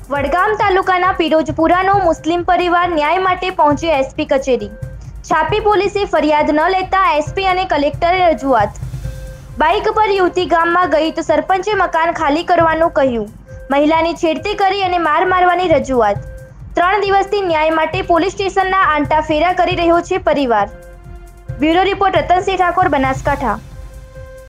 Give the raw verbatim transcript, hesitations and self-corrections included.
વડગામ તાલુકાના પિરોજપુરાનો મુસ્લિમ પરિવાર ન્યાય માટે પહોંચ્યો એસપી કચેરી। છાપી પોલીસે ફરિયાદ ન લેતા એસપી અને કલેક્ટરે રજૂઆત। બાઇક પર યુવતી ગામમાં ગઈ તો સરપંચે મકાન ખાલી કરવાનું કહ્યું। મહિલાની છેડતી કરી અને માર મારવાની રજૂઆત। ત્રણ દિવસથી ન્યાય માટે પોલીસ સ્ટેશનના આંટા ફેરા કરી રહ્યો છે પરિવાર। Bureau report Ratansinh Thakor, Banaskantha.